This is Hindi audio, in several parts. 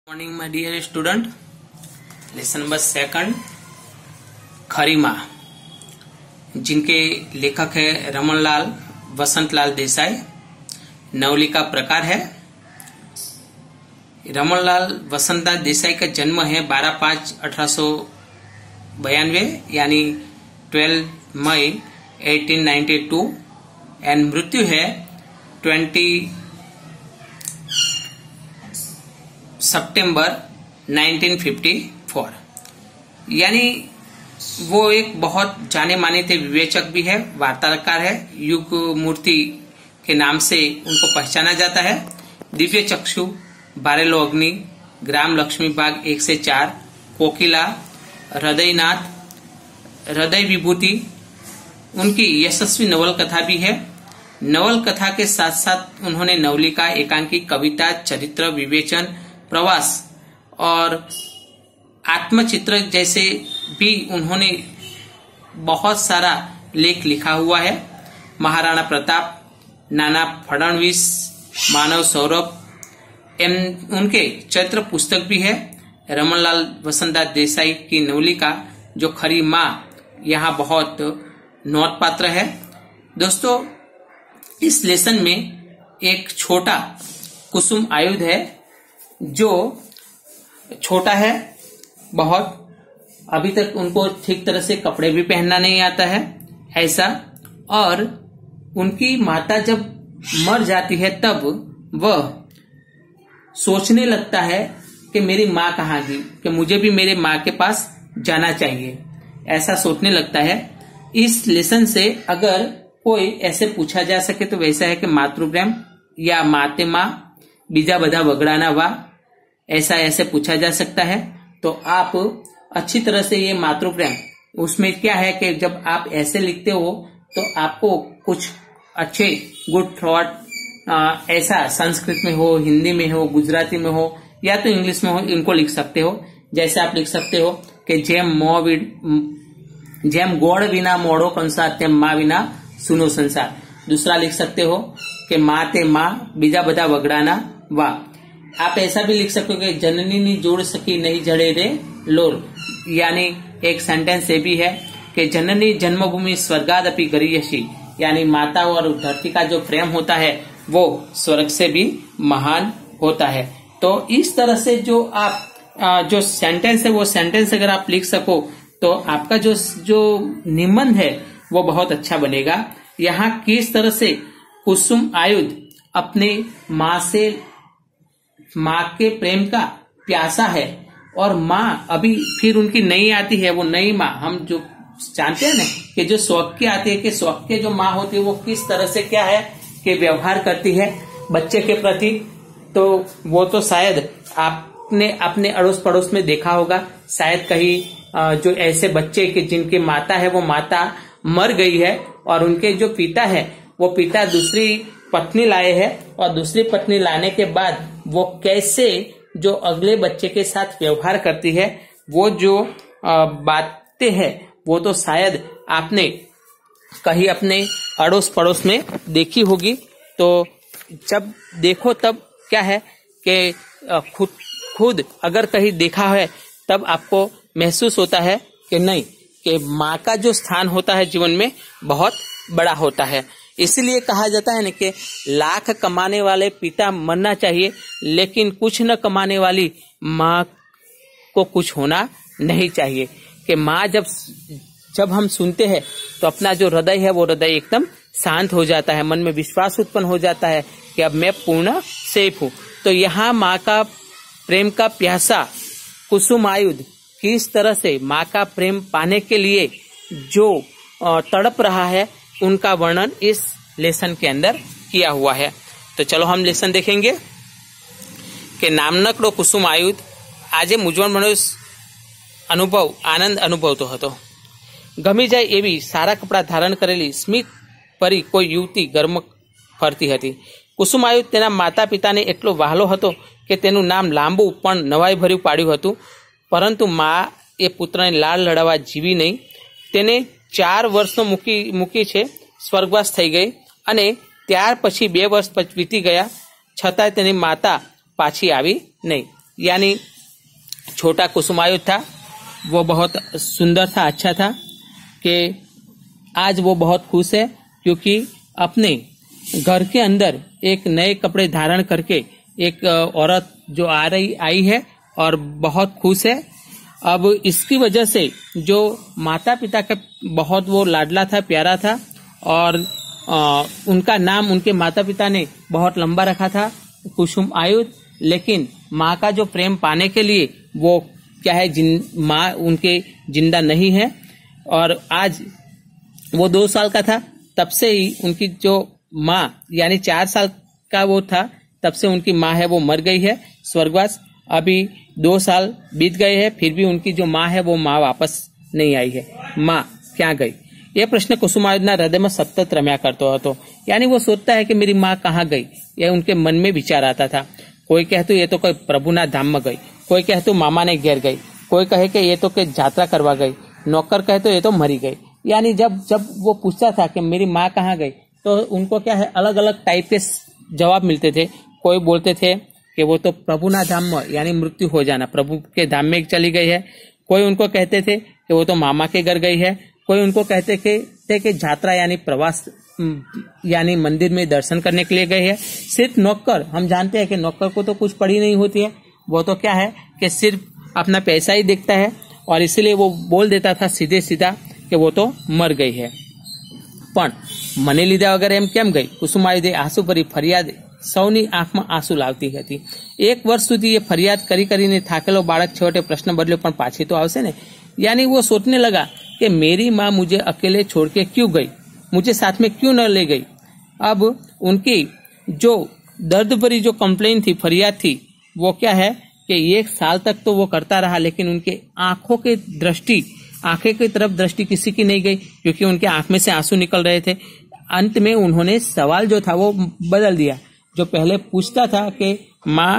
Morning my dear student. Lesson number 2 खरी माँ, जिनके लेखक है रमनलाल वसंतलाल देसाई। नवली का प्रकार है। रमनलाल वसंतलाल देसाई का जन्म है 12/5/1892 यानी 12 मई 1892 एंड मृत्यु है 20 सितंबर 1954। यानी वो एक बहुत जाने माने थे विवेचक भी है, वार्ताकार है। युग मूर्ति के नाम से उनको पहचाना जाता है। दिव्य चक्षु, बारेलो अग्नि, ग्राम लक्ष्मी बाग 1 से 4, कोकिला, हृदयनाथ, हृदय विभूति उनकी यशस्वी नवल कथा भी है। नवल कथा के साथ साथ उन्होंने नवलिका, एकांकी, कविता, चरित्र विवेचन, प्रवास और आत्मचित्र जैसे भी उन्होंने बहुत सारा लेख लिखा हुआ है। महाराणा प्रताप, नाना फडणवीस, मानव सौरभ उनके चरित्र पुस्तक भी है। रमनलाल वसंतलाल देसाई की नवलिका जो खरी माँ यहाँ बहुत नोटपात्र है। दोस्तों, इस लेसन में एक छोटा कुसुम आयुध है जो छोटा है बहुत। अभी तक उनको ठीक तरह से कपड़े भी पहनना नहीं आता है ऐसा। और उनकी माता जब मर जाती है तब वह सोचने लगता है कि मेरी माँ कहाँ गई, कि मुझे भी मेरे माँ के पास जाना चाहिए, ऐसा सोचने लगता है। इस लेसन से अगर कोई ऐसे पूछा जा सके तो वैसा है कि मातृप्रेम या माते माँ बीजा बधा वगड़ाना वाह, ऐसा ऐसे पूछा जा सकता है। तो आप अच्छी तरह से ये मातृप्रेम, उसमें क्या है कि जब आप ऐसे लिखते हो तो आपको कुछ अच्छे गुड थॉट ऐसा संस्कृत में हो, हिंदी में हो, गुजराती में हो या तो इंग्लिश में हो, इनको लिख सकते हो। जैसे आप लिख सकते हो कि जेम गोड़ बिना मोड़ो कंसार तेम माँ बिना सुनो संसार। दूसरा लिख सकते हो कि माँ ते माँ बीजा बधा वगड़ाना वाह। आप ऐसा भी लिख सकते हो कि जननी नी जोड़ सकी नहीं जड़े रे लोर। यानी एक सेंटेंस ये भी है कि जननी जन्मभूमि स्वर्गादपि गरीयसी, यानी माता और धरती का जो प्रेम होता है वो स्वर्ग से भी महान होता है। तो इस तरह से जो आप जो सेंटेंस है वो सेंटेंस अगर आप लिख सको तो आपका जो निबंध है वो बहुत अच्छा बनेगा। यहाँ किस तरह से कुसुम आयुध अपने माँ के प्रेम का प्यासा है और माँ अभी फिर उनकी नई आती है। वो नई माँ हम जो जानते हैं ना कि जो स्वक्य आती है, कि स्वक्य जो माँ होती है वो किस तरह से क्या है कि व्यवहार करती है बच्चे के प्रति। तो वो तो शायद आपने अपने अड़ोस पड़ोस में देखा होगा। शायद कहीं जो ऐसे बच्चे के जिनकी माता है वो माता मर गई है और उनके जो पिता है वो पिता दूसरी पत्नी लाए हैं, और दूसरी पत्नी लाने के बाद वो कैसे जो अगले बच्चे के साथ व्यवहार करती है, वो जो बातें हैं वो तो शायद आपने कहीं अपने अड़ोस पड़ोस में देखी होगी। तो जब देखो तब क्या है कि खुद अगर कहीं देखा है तब आपको महसूस होता है कि नहीं, कि माँ का जो स्थान होता है जीवन में बहुत बड़ा होता है। इसलिए कहा जाता है ना कि लाख कमाने वाले पिता मरना चाहिए, लेकिन कुछ न कमाने वाली माँ को कुछ होना नहीं चाहिए। कि माँ जब हम सुनते हैं तो अपना जो हृदय है वो हृदय एकदम शांत हो जाता है, मन में विश्वास उत्पन्न हो जाता है कि अब मैं पूर्ण सेफ हूँ। तो यहाँ माँ का प्रेम का प्यासा कुसुम आयुध किस तरह से माँ का प्रेम पाने के लिए जो तड़प रहा है उनका वर्णन इस लेसन के अंदर किया हुआ है। तो चलो हम लेसन देखेंगे कि નામનકડો કુસુમ આયુધ આજે મૂંઝવણ ભર્યો અનુભવ આનંદ અનુભવતો હતો। ગમી જાય એવી સારા કપડાં ધારણ કરેલી સ્મિત પરી કોઈ યુવતી ગર્મ ફરતી હતી। કુસુમ આયુધ તેના માતા પિતાને એટલો વહાલો હતો કે તેનું નામ લાંબુ પણ નવાઈ ભર્યું પાડ્યું હતું, પરંતુ મા એ પુત્રને લાડ લડાવવા જીવી નહીં। તેને 4 વર્ષનો મૂકી છે, સ્વર્ગવાસ થઈ ગઈ અને ત્યાર પછી 2 વર્ષ વીતી ગયા છતાં તેની માતા પાછી આવી નહીં। यानी छोटा कुसुमायुध था, वो बहुत सुंदर था, अच्छा था कि आज वो बहुत खुश है क्योंकि अपने घर के अंदर एक नए कपड़े धारण करके एक औरत जो आई है और बहुत खुश है। अब इसकी वजह से जो माता पिता का बहुत वो लाडला था, प्यारा था, और उनका नाम उनके माता पिता ने बहुत लंबा रखा था, कुसुमायुध। लेकिन माँ का जो प्रेम पाने के लिए वो क्या है, माँ उनके जिंदा नहीं है। और आज वो 2 साल का था, तब से ही उनकी जो माँ, यानी 4 साल का वो था तब से उनकी माँ है वो मर गई है स्वर्गवास। अभी 2 साल बीत गए हैं, फिर भी उनकी जो माँ है वो माँ वापस नहीं आई है। माँ क्या गई, ये प्रश्न कुसुमायुधના હૃદયમાં સતત રમ્યા કરતો હતો। यानी वो सोचता है कि मेरी माँ कहाँ गई, यह उनके मन में विचार आता था। कोई कहते ये तो कोई प्रभुना धाम में गई, कोई कहते मामा ने घेर गई, कोई कहे कि ये तो के यात्रा करवा गई, नौकर कहे तो ये तो मरी गई। यानी जब वो पूछता था कि मेरी माँ कहाँ गई, तो उनको क्या है, अलग अलग टाइप के जवाब मिलते थे। कोई बोलते थे कि वो तो प्रभुना धाम में, यानी मृत्यु हो जाना, प्रभु के धाम में चली गई है। कोई उनको कहते थे कि वो तो मामा के घर गई है। कोई उनको कहते थे कि यात्रा यानी प्रवास, यानी मंदिर में दर्शन करने के लिए गए हैं। सिर्फ नौकर, हम जानते हैं कि नौकर को तो कुछ पड़ी नहीं होती है, वो तो क्या है कि सिर्फ अपना पैसा ही देखता है, और इसलिए वो बोल देता था सीधे सीधा कि वो तो मर गई है। पण મને લીધા વગર એમ કેમ ગઈ? કુસુમાયુધે આંસુ ભરી ફરિયાદ સૌની આંખમાં આંસુ લાવતી હતી। 1 વર્ષ સુધી ये फरियाद करी કરીને થાકેલો बाળक છેવટે प्रश्न बदल्यो, પણ પાછી तो આવશે ने। यानी वो सोचने लगा कि मेरी माँ मुझे अकेले छोड़ के क्यों गई, मुझे साथ में क्यों न ले गई। अब उनकी जो दर्द भरी जो कंप्लेन थी, फरियाद थी, वो क्या है कि 1 साल तक तो वो करता रहा, लेकिन उनके आंखों की दृष्टि, आंखें की तरफ दृष्टि किसी की नहीं गई, क्योंकि उनके आंख में से आंसू निकल रहे थे। अंत में उन्होंने सवाल जो था वो बदल दिया। जो पहले पूछता था कि माँ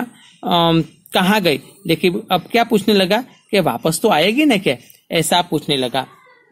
कहाँ गई, लेकिन अब क्या पूछने लगा कि वापस तो आएगी ना क्या, ऐसा पूछने लगा।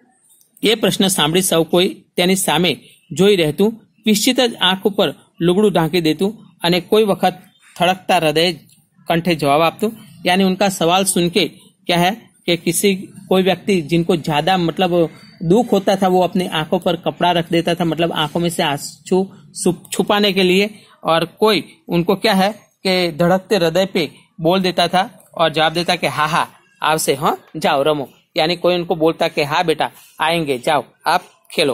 ये प्रश्न सांभળી સૌ કોઈ તેની સામે જોઈ રહેતું, નિશ્ચિત જ આંખ ઉપર લુગડું ઢાંકી દેતું અને કોઈ વખત થડકતા હૃદય કંઠે જવાબ આપતું। यानी उनका सवाल सुन के क्या है कि कोई व्यक्ति जिनको ज्यादा मतलब दुख होता था, वो अपनी आंखों पर कपड़ा रख देता था, मतलब आंखों में से आंसू छुपाने के लिए। और कोई उनको क्या है कि धड़कते हृदय पे बोल देता था और जवाब देता कि हाँ हाँ आवशे, हाँ जाओ रमो। यानी कोई उनको बोलता कि हाँ बेटा आएंगे, जाओ आप खेलो।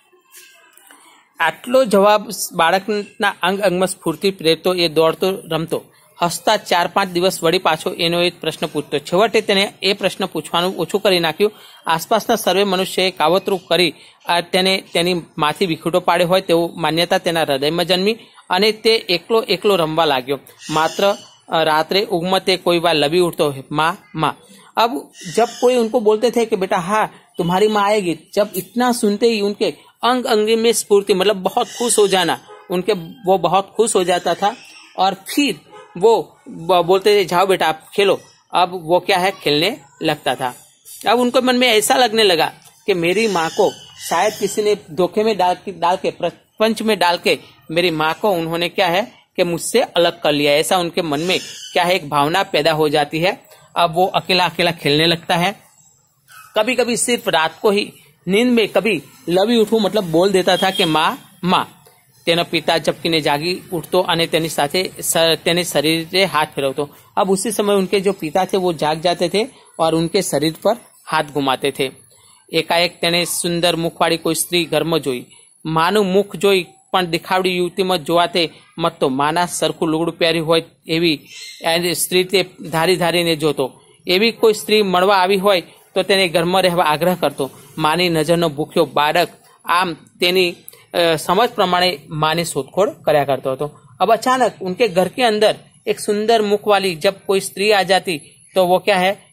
આટલો જવાબ બાળકના અંગ અંગમાં સ્ફૂર્તિ પ્રેરતો, એ દોડતો રમતો હસતા 4-5 દિવસ વળી પાછો એનો એક પ્રશ્ન પૂછતો। છેવટે તેને એ પ્રશ્ન પૂછવાનું ઓછું કરી નાખ્યું। આસપાસના સર્વે મનુષ્યએ કાવતરું કરી તેને તેની માથી વિખૂટો પાડ્યો હોય તેવું માન્યતા તેના હૃદયમાં જન્મી અને તે એકલો એકલો રમવા लाग्यो। मात्र रात्रे उगमते कोई बार लबी उठतो, माँ माँ। अब जब कोई उनको बोलते थे कि बेटा हाँ तुम्हारी माँ आएगी, जब इतना सुनते ही उनके अंग अंग में स्फूर्ति, मतलब बहुत खुश हो जाना, वो बहुत खुश हो जाता था। और फिर वो बोलते थे जाओ बेटा आप खेलो। अब वो क्या है, खेलने लगता था। अब उनको मन में ऐसा लगने लगा कि मेरी माँ को शायद किसी ने धोखे में डाल के प्रपंच में डाल के मेरी माँ को उन्होंने क्या है कि मुझसे अलग कर लिया। ऐसा उनके मन में क्या है, एक भावना पैदा हो जाती है। अब वो अकेला अकेला खेलने लगता है। कभी कभी सिर्फ रात को ही नींद में कभी लवी उठूं, मतलब बोल देता था कि माँ माँ। तेना पिता झपकीने जागी उठतो અને તેની સાથે તેने शरीर हाथ फेरवतो। अब उसी समय उनके जो पिता थे वो जाग जाते थे और उनके शरीर पर हाथ घुमाते थे। एकाएक तेने सुंदर मुखवाड़ी कोई स्त्री घर में जोई। मानु मुख जोई पण दिखावड़ी युवती में जोवाते मत तो माना सरखू लुगड़ू पहरी होय एवी स्त्री ते धारी धारीने जोतो। एवी कोई स्त्री मळवा आवी होय तो तेने घर में रहवा आग्रह करतो। मानी नजरनो भूख्यो बाळक आम तेनी समझ प्रमाणे माँ ने शोधखोड़ કર્યા करतो હતો। अब अचानक उनके घर के अंदर एक सुंदर मुख वाली जब कोई स्त्री आ जाती तो वो क्या है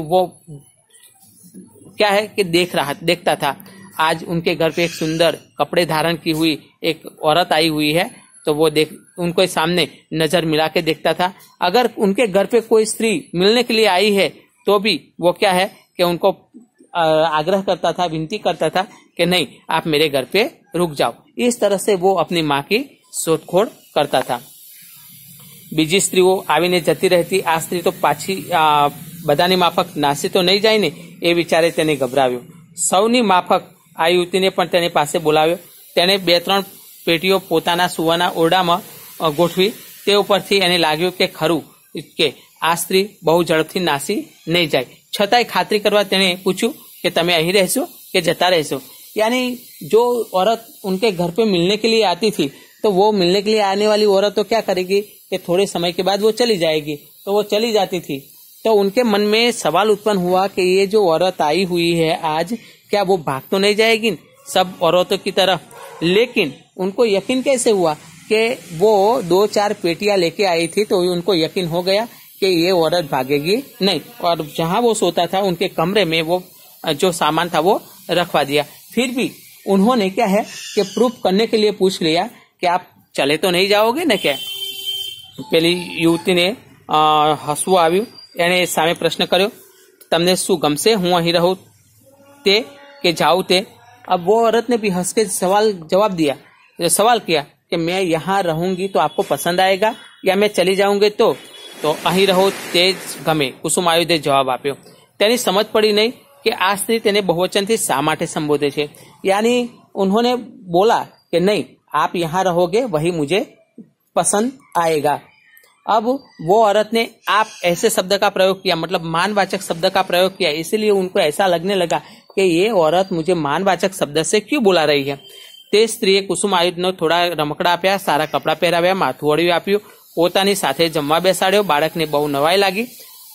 कि देखता था। आज उनके घर पे एक सुंदर कपड़े धारण की हुई एक औरत आई हुई है, तो वो उनको सामने नजर मिला के देखता था। अगर उनके घर पे कोई स्त्री मिलने के लिए आई है तो भी वो क्या है कि उनको आग्रह करता था, विनती करता था कि नहीं आप मेरे घर पे रुक जाओ। इस तरह से वो अपनी माँ की शोधखोड़ करता था। બીજી સ્ત્રીઓ આવીને જતી રહેતી, આ સ્ત્રી તો પાછી બધાની માફક નાસી તો નહીં જાય ને એ વિચારે તેને ગભરાવ્યો. સૌની માફક આ યુવતીને પણ તેની પાસે બોલાવ્યો. તેણે 2-3 પેટીઓ પોતાના સુવાના ઓરડામાં ગોઠવી. તે ઉપરથી એને લાગ્યું કે ખરું કે આ સ્ત્રી બહુ ઝડપથી નાસી નહીં જાય. છતાંય ખાતરી કરવા તેણે પૂછ્યું કે તમે અહીં રહેશો કે જતા રહેશો. यानी जो औरत उनके घर पे मिलने के लिए आती थी तो वो मिलने के लिए आने वाली औरत तो क्या करेगी कि थोड़े समय के बाद वो चली जाएगी, तो वो चली जाती थी. तो उनके मन में सवाल उत्पन्न हुआ कि ये जो औरत आई हुई है आज, क्या वो भाग तो नहीं जाएगी सब औरतों की तरह. लेकिन उनको यकीन कैसे हुआ कि वो 2-4 पेटियां लेके आई थी, तो उनको यकीन हो गया कि ये औरत भागेगी नहीं. और जहां वो सोता था उनके कमरे में वो जो सामान था वो रखवा दिया. फिर भी उन्होंने क्या है कि प्रूफ करने के लिए पूछ लिया कि आप चले तो नहीं जाओगे ना क्या. પેલી યુવતીને હસવું આવ્યું. એણે સામે પ્રશ્ન કર્યો, તમને શું ગમશે, હું અહીં રહું તે કે જાઉં તે. अब वो औरत ने भी हंस के जवाब दिया, सवाल किया कि मैं यहाँ रहूंगी तो आपको पसंद आएगा या मैं चली जाऊंगी तो અહીં રહો તે જ ગમે. કુસુમાયુધે જવાબ આપ્યો. તેની સમજ પડી નહીં कि આ સ્ત્રી તેને बहुवचनથી શા માટે સંબોધે છે. यानी उन्होंने बोला कि नहीं, आप यहाँ रहोगे वही मुझे पसंद आएगा. अब वो औरत ने आप ऐसे शब्द का प्रयोग किया, मतलब मानवाचक शब्द का प्रयोग किया. इसीलिए उनको ऐसा लगने लगा कि ये औरत मुझे मानवाचक शब्द से क्यों बुला रही है. તે સ્ત્રીએ કુસુમાયુધને થોડા રમકડા આપ્યા, સારા કપડા પહેરાવ્યા, માથું ઓળવી આપ્યું, પોતાની સાથે જમવા બેસાડ્યો. બાળકને બહુ નવાઈ લાગી.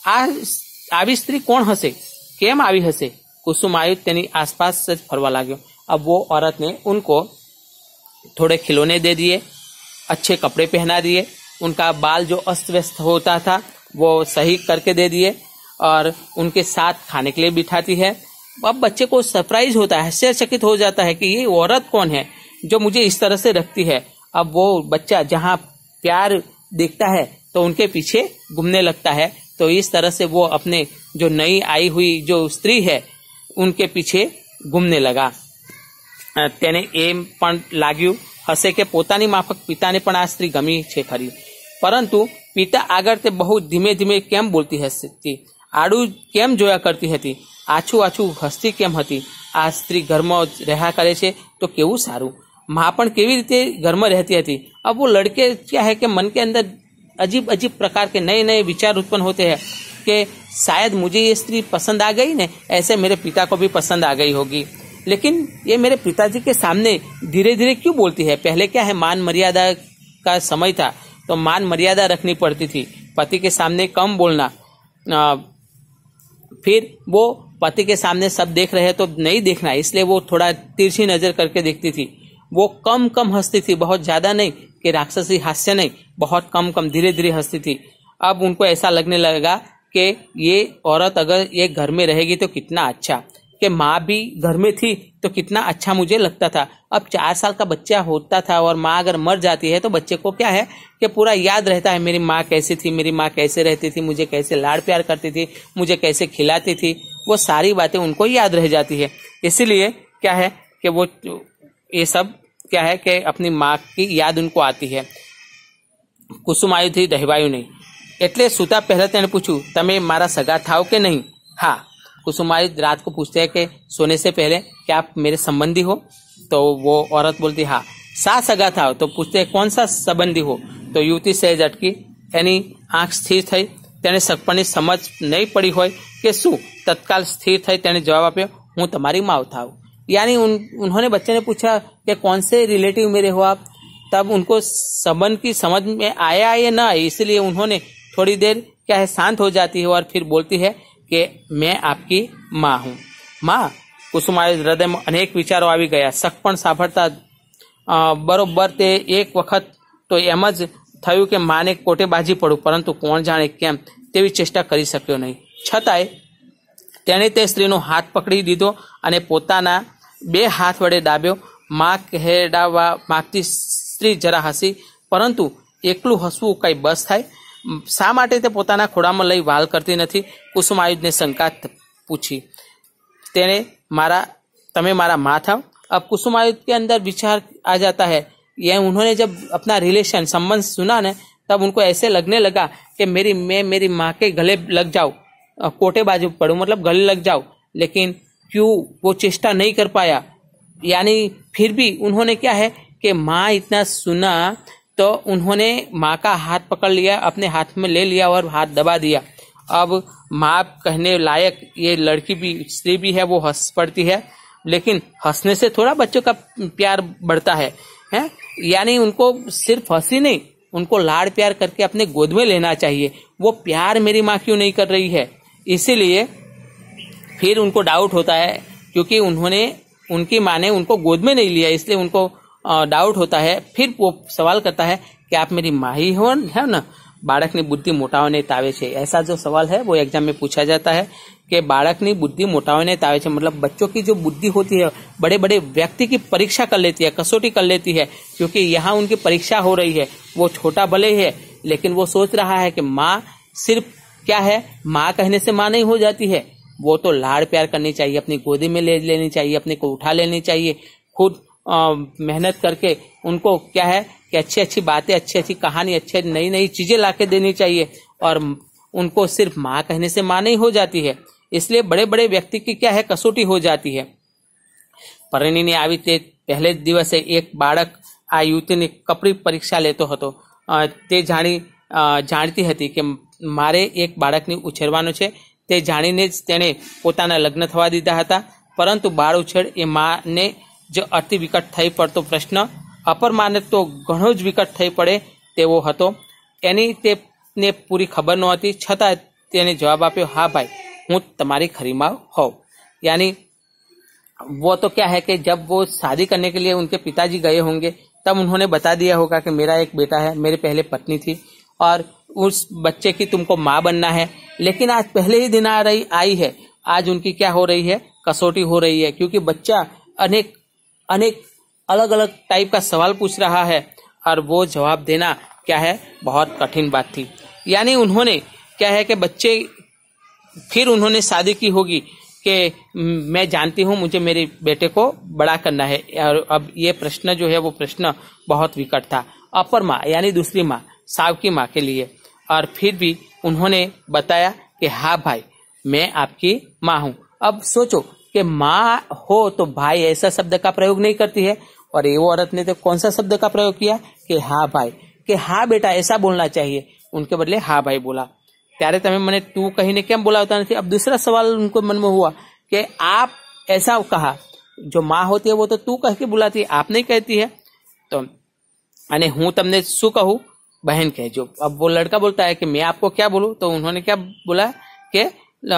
આવી સ્ત્રી કોણ હશે, કેમ આવી હશે. कुसुमायुध तेनी आसपास से फरवा लाग्यो. अब वो औरत ने उनको थोड़े खिलौने दे दिए, अच्छे कपड़े पहना दिए, उनका बाल जो अस्त व्यस्त होता था वो सही करके दे दिए और उनके साथ खाने के लिए बिठाती है. अब बच्चे को सरप्राइज होता है, आश्चर्यचकित हो जाता है कि ये औरत कौन है जो मुझे इस तरह से रखती है. अब वो बच्चा जहाँ प्यार देखता है तो उनके पीछे घूमने लगता है. तो इस तरह से वो अपने जो नई आई हुई जो स्त्री है उनके पीछे घूमने लगा. તેને એમ પણ લાગ્યું હશે કે પોતાની માફક પિતાને પણ આ સ્ત્રી ગમી છે ખરી, પરંતુ પિતા આગળ તે બહુ ધીમે ધીમે કેમ બોલતી હતી, આડું કેમ જોયા કરતી હતી, આછું આછું હસતી કેમ હતી. આ સ્ત્રી ઘરમાં રહ્યા કરે છે તો કેવું સારું. माँ પણ કેવી રીતે ઘરમાં રહેતી હતી. अब वो लड़के क्या है कि मन के अंदर अजीब अजीब प्रकार के नए नए विचार उत्पन्न होते हैं कि शायद मुझे ये स्त्री पसंद आ गई ने, ऐसे मेरे पिता को भी पसंद आ गई होगी. लेकिन ये मेरे पिताजी के सामने धीरे धीरे क्यों बोलती है. पहले क्या है, मान मर्यादा का समय था तो मान मर्यादा रखनी पड़ती थी, पति के सामने कम बोलना. फिर वो पति के सामने सब देख रहे हैं तो नहीं देखना, इसलिए वो थोड़ा तिरछी नजर करके देखती थी. वो कम कम हंसती थी, बहुत ज्यादा नहीं कि राक्षसी हास्य नहीं, बहुत कम कम धीरे धीरे हंसती थी. अब उनको ऐसा लगने लगा कि ये औरत अगर ये घर में रहेगी तो कितना अच्छा, कि माँ भी घर में थी तो कितना अच्छा मुझे लगता था. अब 4 साल का बच्चा होता था और माँ अगर मर जाती है तो बच्चे को क्या है कि पूरा याद रहता है, मेरी माँ कैसी थी, मेरी माँ कैसे रहती थी, मुझे कैसे लाड़ प्यार करती थी, मुझे कैसे खिलाती थी, वो सारी बातें उनको याद रह जाती है. इसीलिए क्या है कि वो ये सब क्या है कि अपनी माँ की याद उनको आती है. કુસુમાયુથી દહેવાયું નહીં એટલે સૂતા પહેલા તેણે પૂછ્યું, તમે મારા સગા થાવ કે નહીં. हाँ. कुसुमायुध रात को पूछते हैं कि सोने से पहले क्या आप मेरे संबंधी हो. तो वो औरत बोलती हाँ. सा सगा था तो पूछते हैं कौन सा संबंधी हो. तो युवती सहज अटकी, એની આંખ સ્થિર થઈ. તેણે સગપણની સમજ નહીં પડી હોય કે શું. તત્કાલ સ્થિર થઈ તેણે જવાબ આપ્યો, હું તમારી માવ થાવ. यानी उन्होंने बच्चे ने पूछा कि कौन से रिलेटिव मेरे हो आप. तब उनको संबंध की समझ में आया या ना, इसलिए उन्होंने थोड़ी देर क्या है शांत हो जाती है और फिर बोलती है कि मैं आपकी माँ हूँ. माँ. કુસુમાયુધ હૃદયમાં અનેક વિચારો આવી ગયા. સગપણ સાંભળતા બરોબર તે એક વખત તો એમ જ થયું કે માને કોટે બાજી પડું, પરંતુ કોણ જાણે કેમ તેવી ચેષ્ટા કરી શક્યો નહીં. છતાંય તેણે તે સ્ત્રીનો હાથ પકડી દીધો અને પોતાના 2 હાથ વડે દાબ્યો. માં કહેડાવા માગતી સ્ત્રી જરા હસી, પરંતુ એકલું હસવું કઈ બસ થાય. શા માટે તે પોતાના ખોળામાં લઈ વાલ કરતી નથી. કુસુમાયુધને શંકા પૂછી. તેણે તમે મારા माँ था. अब कुसुमायुध के अंदर विचार आ जाता है. यह उन्होंने जब अपना रिलेशन संबंध सुना ने तब उनको ऐसे लगने लगा कि मैं मेरी माँ के गले लग जाऊं, कोटे बाजू पड़ूं, मतलब गले लग जाऊं, लेकिन क्यों वो चेष्टा नहीं कर पाया। यानी फिर भी उन्होंने क्या है कि माँ इतना सुना तो उन्होंने माँ का हाथ पकड़ लिया, अपने हाथ में ले लिया और हाथ दबा दिया। अब माँ कहने लायक ये लड़की भी, स्त्री भी है, वो हंस पड़ती है, लेकिन हंसने से थोड़ा बच्चों का प्यार बढ़ता है, हैं? यानी उनको सिर्फ हंसी नहीं, उनको लाड़ प्यार करके अपने गोद में लेना चाहिए। वो प्यार मेरी माँ क्यों नहीं कर रही है? इसीलिए फिर उनको डाउट होता है, क्योंकि उनकी माँ ने उनको गोद में नहीं लिया, इसलिए उनको डाउट होता है। फिर वो सवाल करता है कि आप मेरी माँ ही हो, है ना? બાળકની બુદ્ધિ મોટાઓને તાવે છે, ऐसा जो सवाल है वो एग्जाम में पूछा जाता है कि બાળકની बुद्धि મોટાઓને तावे છે, मतलब बच्चों की जो बुद्धि होती है बड़े बड़े व्यक्ति की परीक्षा कर लेती है, कसौटी कर लेती है, क्योंकि यहाँ उनकी परीक्षा हो रही है। वो छोटा भले है, लेकिन वो सोच रहा है कि माँ सिर्फ क्या है, माँ कहने से माँ नहीं हो जाती है, वो तो लाड़ प्यार करनी चाहिए, अपनी गोदी में ले लेनी चाहिए, अपने को उठा लेनी चाहिए, खुद मेहनत करके उनको क्या है कि अच्छी अच्छी बातें, अच्छी अच्छी कहानी, अच्छी नई नई चीजें लाके देनी चाहिए, और उनको सिर्फ माँ कहने से माँ नहीं हो जाती है। इसलिए बड़े बड़े व्यक्ति की क्या है, कसौटी हो जाती है। परिणीने આવી તે પહેલે જ દિવસે એક બાળક આ યુવતીની કપરી પરીક્ષા લેતો હતો। તે જાણતી હતી કે મારે એક બાળકને ઉછેરવાનો છે, તે જાણીને જ તેણે પોતાના લગ્ન થવા દીધા હતા। પરંતુ બાળ ઉછેર એ માને जो अति विकट थई पड़तो प्रश्न अपर माने तो घणो ज विकट थई पड़े तेवो हतो। एनी तेने पूरी खबर नहोती, छतां तेने जवाब आप्यो, हाँ भाई, हूँ तमारी खरी माँ हों। यानी वो तो क्या है कि जब वो शादी करने के लिए उनके पिताजी गए होंगे तब उन्होंने बता दिया होगा कि मेरा एक बेटा है, मेरे पहले पत्नी थी और उस बच्चे की तुमको माँ बनना है। लेकिन आज पहले ही दिन आई है, आज उनकी क्या हो रही है, कसौटी हो रही है, क्योंकि बच्चा अनेक अलग अलग टाइप का सवाल पूछ रहा है और वो जवाब देना क्या है, बहुत कठिन बात थी। यानी उन्होंने क्या है कि फिर उन्होंने शादी की होगी कि मैं जानती हूँ मुझे मेरे बेटे को बड़ा करना है, और अब ये प्रश्न जो है वो प्रश्न बहुत विकट था अपर माँ यानी दूसरी माँ, सावकी माँ के लिए। और फिर भी उन्होंने बताया कि हाँ भाई, मैं आपकी माँ हूँ। अब सोचो कि माँ हो तो भाई ऐसा शब्द का प्रयोग नहीं करती है, और ये वो औरत ने तो कौन सा शब्द का प्रयोग किया कि हाँ भाई, कि हाँ बेटा ऐसा बोलना चाहिए, उनके बदले हाँ भाई बोला। त्यारे तमे मने तू कहीने केम बोलावता नहीं। अब दूसरा सवाल उनको मन में हुआ कि आप ऐसा कहा, जो माँ होती है वो तो तू कह के बुलाती है, आप नहीं कहती है, तो अने हूँ तमने शू कहूँ, बहन कहजो। अब वो लड़का बोलता है कि मैं आपको क्या बोलूं, तो उन्होंने क्या बोला कि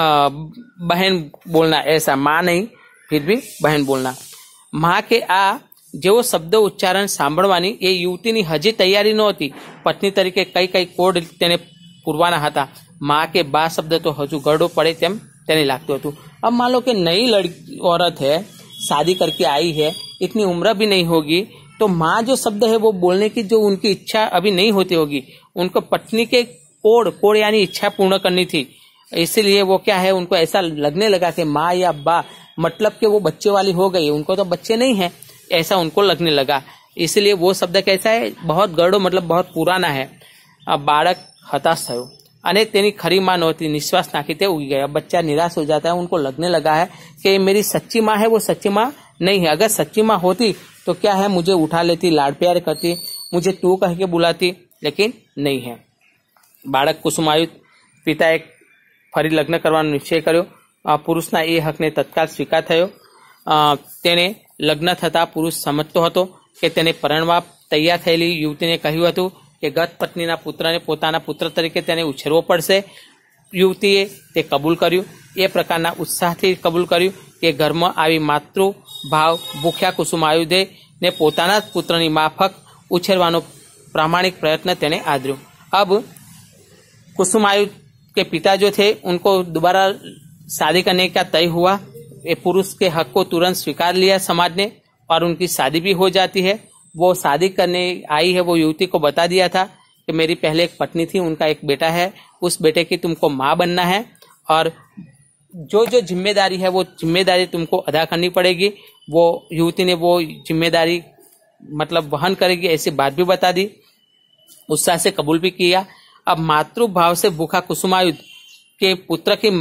बहन बोलना, ऐसा माँ नहीं, फिर भी बहन बोलना। माँ के आ जेवो शब्द उच्चारण सांभळवानी ए युवतीनी हजी तैयारी नहोती। पत्नी तरीके कई कई कोड तेने पूरवाना हता। माँ के बा शब्द तो हजू गड़ो पड़े तेम तेने लागतुं हतुं। अब मान लो कि नई लड़की औरत है, शादी करके आई है, इतनी उम्र भी नहीं होगी, तो माँ जो शब्द है वो बोलने की जो उनकी इच्छा अभी नहीं होती होगी, उनको पत्नी के कोड यानी इच्छा पूर्ण करनी थी। इसीलिए वो क्या है, उनको ऐसा लगने लगा कि माँ या बा मतलब कि वो बच्चे वाली हो गई, उनको तो बच्चे नहीं है, ऐसा उनको लगने लगा। इसलिए वो शब्द कैसा है, बहुत गड़ो, मतलब बहुत पुराना है। अब बाળક हताश थयो અને તેની खरी माँ नहोती, निश्वास नाखी ते उगी गया। बच्चा निराश हो जाता है, उनको लगने लगा है कि मेरी सच्ची माँ है, वो सच्ची माँ नहीं है। अगर सच्ची माँ होती तो क्या है, मुझे उठा लेती, लाड़ प्यार करती, मुझे तू कह के बुलाती, लेकिन नहीं है। बाળક कुसुमायुत पिताए फरी लग्न करવાનો निश्चय कर्यो। पुरुषना ए हकने तत्काल स्वीकार थयो। तेने लग्न थता पुरुष समजतो हतो કે તેને પરણવા તૈયાર થયેલી યુવતીને કહ્યું હતું કે ગત પત્નીના પુત્રને પોતાના પુત્ર તરીકે તેને ઉછેરવો પડશે। યુવતીએ તે કબૂલ કર્યું, એ પ્રકારના ઉત્સાહથી કબૂલ કર્યું કે ઘરમાં આવી માતૃ ભાવ ભૂખ્યા કુસુમાયુધે ને પોતાના જ પુત્રની માફક ઉછેરવાનો प्रामाणिक प्रयत्न तेने आदर्यो। अब कुसुमायुध के पिता जो थे उनको दोबारा शादी करने का तय हुआ। ये पुरुष के हक को तुरंत स्वीकार लिया समाज ने और उनकी शादी भी हो जाती है। वो शादी करने आई है, वो युवती को बता दिया था कि मेरी पहले एक पत्नी थी, उनका एक बेटा है, उस बेटे की तुमको माँ बनना है और जो जो जिम्मेदारी है वो जिम्मेदारी तुमको अदा करनी पड़ेगी। वो युवती ने वो जिम्मेदारी मतलब वहन करेगी, ऐसी बात भी बता दी। उत्साह से कबूल भी किया। अब मातृभाव से भूखा कुसुमायुध के पुत्र की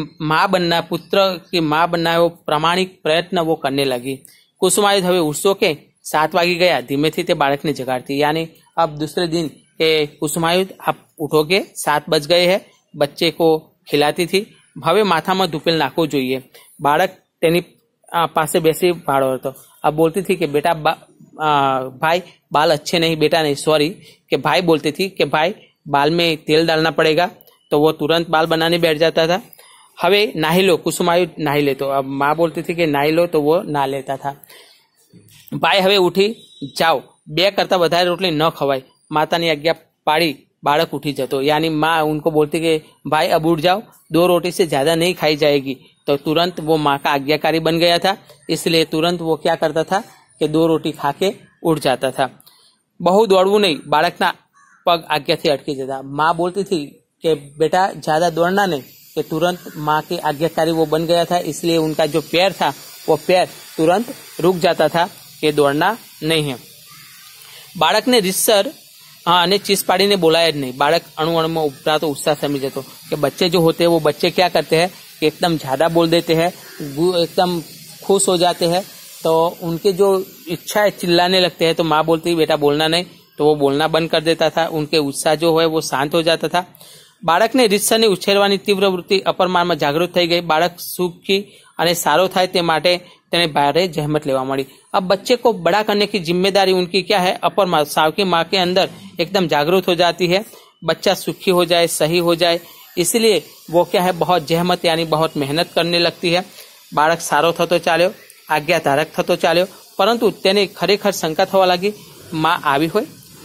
माँ बनना है वो प्रामाणिक प्रयत्न वो करने लगी। कुसुमायुध हवे उठसो के 7 वागी गया, धीमेથી તે બાળકને જગાડતી। यानी अब दूसरे दिन के कुसुमायुध आप उठोगे, 7 बज गए हैं, बच्चे को खिलाती थी। હવે માથામાં ધૂપેલ નાખવું જોઈએ। બાળક તેની પાસે બેસી ભાળો હતો। अब बोलती थी कि बेटा भाई बाल अच्छे नहीं, बेटा नहीं सॉरी, कि भाई बोलती थी कि भाई बाल में तेल डालना पड़ेगा, तो वो तुरंत बाल बनाने बैठ जाता था। हवे नहाई लो, कुसुमायुध नहाई ले, तो अब माँ बोलती थी कि नहाई लो, तो वो नहा लेता था। भाई हवे उठी जाओ, 2 करता વધારે रोटली न खवाय, मातानी आज्ञा पाड़ी बालक उठी जतो। यानी माँ उनको बोलती कि भाई अब उठ जाओ, 2 रोटी से ज्यादा नहीं खाई जाएगी। तो तुरंत वो माँ का आज्ञाकारी बन गया था, इसलिए तुरंत वो क्या करता था कि 2 रोटी खा के उठ जाता था। बहु दौड़વું नहीं, बालकना पग आज्ञाથી अटकी जता। माँ बोलती थी कि बेटा ज्यादा दौड़ना नहीं, कि तुरंत माँ के आज्ञाकारी वो बन गया था, इसलिए उनका जो पैर था वो पैर तुरंत रुक जाता था कि दौड़ना नहीं है। बालक ने रिसर અને ચીસ પાડીને બોલાયા જ નહીં। બાળક અણુઅણુમાં ઉભરાતો उत्साह समझ जतो कि बच्चे जो होते हैं वो बच्चे क्या करते हैं कि एकदम ज्यादा बोल देते हैं, एकदम खुश हो जाते हैं, तो उनके जो इच्छा है चिल्लाने लगते हैं। तो माँ बोलती बेटा बोलना नहीं, तो वो बोलना बंद कर देता था, उनके उत्साह जो है वो शांत हो जाता था। બાળકને રીતસરને ઉછેરવાની તીવ્ર વૃત્તિ અપરમાનમાં જાગૃત થઈ ગઈ। બાળક સુખી અને સારો થાય તે માટે તેને ભારે જહેમત लेवा मड़ी। अब बच्चे को बड़ा करने की जिम्मेदारी उनकी क्या है, अपरमान सावकी माँ के अंदर एकदम जागृत हो जाती है। बच्चा सुखी हो जाए, सही हो जाए, इसलिए वो क्या है बहुत जहमत यानी बहुत मेहनत करने लगती है। बाळक सारो थतो चाल्यो, आज्ञाधारक थतो चाल्यो, परंतु तेने खरेखर शंका थवा लागी माँ आवी होय।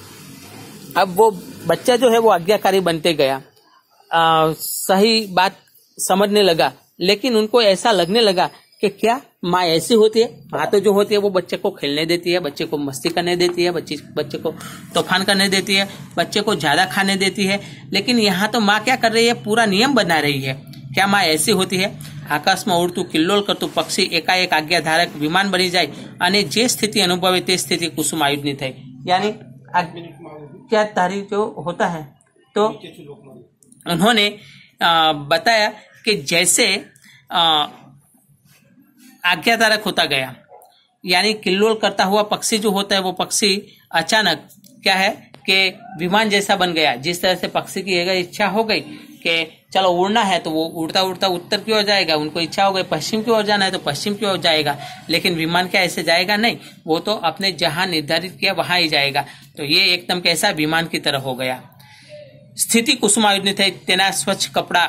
अब वो बच्चा जो है वो आज्ञाकारी बनते गया, सही बात समझने लगा, लेकिन उनको ऐसा लगने लगा कि क्या माँ ऐसी होती है। माँ तो जो होती है वो बच्चे को खेलने देती है, बच्चे को मस्ती करने देती है, बच्चे को तूफान करने देती है, बच्चे को ज्यादा खाने देती है। लेकिन यहाँ तो माँ क्या कर रही है, पूरा नियम बना रही है। क्या माँ ऐसी होती है? आकाश में उड़तू किल्लोल करतू पक्षी एकाएक आज्ञाधारक विमान बनी जाए અને જે સ્થિતિ अनुभवे તે સ્થિતિ कुसुमायुधनी થઈ। यानी क्या तारी जो होता है, तो उन्होंने बताया कि जैसे आज्ञाधारक होता गया, यानी किल्लोल करता हुआ पक्षी जो होता है वो पक्षी अचानक क्या है कि विमान जैसा बन गया। जिस तरह से पक्षी की अगर इच्छा हो गई कि चलो उड़ना है तो वो उड़ता उड़ता उत्तर की ओर जाएगा, उनको इच्छा हो गई पश्चिम की ओर जाना है तो पश्चिम की ओर जाएगा। लेकिन विमान क्या ऐसे जाएगा नहीं, वो तो अपने जहां निर्धारित किया वहां ही जाएगा। तो ये एकदम कैसा विमान की तरह हो गया। સ્થિતિ કુસુમાયુધની થઈ, તેના સ્વચ્છ